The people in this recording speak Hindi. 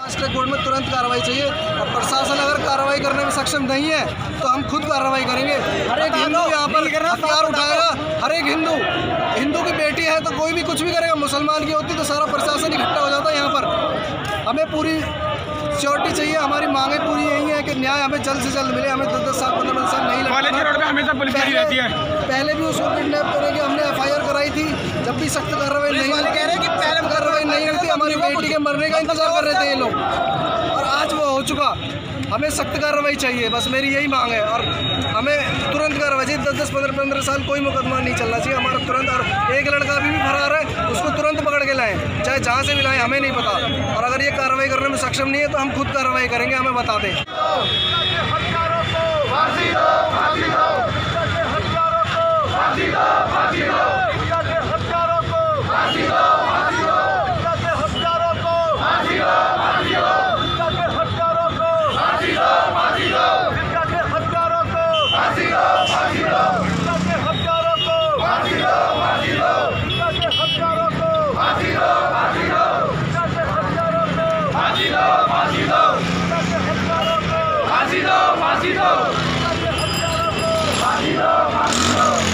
राष्ट्रीय कोर्ट में तुरंत कार्रवाई चाहिए और प्रशासन अगर कार्रवाई करने में सक्षम नहीं है तो हम खुद कार्रवाई करेंगे। हर एक हिंदू यहाँ पर हथियार उठाएगा, हर एक हिंदू की बेटी है तो कोई भी कुछ भी करेगा। मुसलमान की होती तो सारा प्रशासन इकट्ठा हो जाता यहाँ पर। हमें पूरी सिक्योरिटी चाहिए। हमारी मांगे पूरी यही है कि न्याय हमें जल्द से जल्द मिले। हमें 10-10 साल 15 साल नहीं लगता। पहले भी उसको किडनैप करने की हमने FIR कराई थी, जब भी सख्त कार्रवाई नहीं हुई थी। हमारी बेटी के मरने का इंतजार कर रहे थे ये लोग और आज वो हो चुका। हमें सख्त कार्रवाई चाहिए, बस मेरी यही मांग है। और हमें तुरंत कार्रवाई चाहिए। 10-10 15 साल कोई मुकदमा नहीं चलना चाहिए हमारा तुरंत। और एक लड़का अभी भी फरार है, उसको तुरंत पकड़ के लाएं, चाहे जहाँ से भी लाएं, हमें नहीं पता। और अगर ये कार्रवाई करने में सक्षम नहीं है तो हम खुद कार्रवाई करेंगे, हमें बता दें। फांसी दो